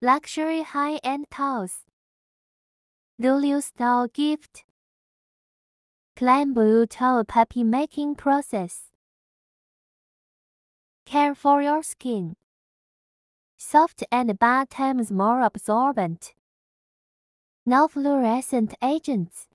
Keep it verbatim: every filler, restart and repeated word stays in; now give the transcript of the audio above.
Luxury high-end towels. Lulu style gift. Clean blue towel puppy making process. Care for your skin. Soft and bath times more absorbent. No fluorescent agents.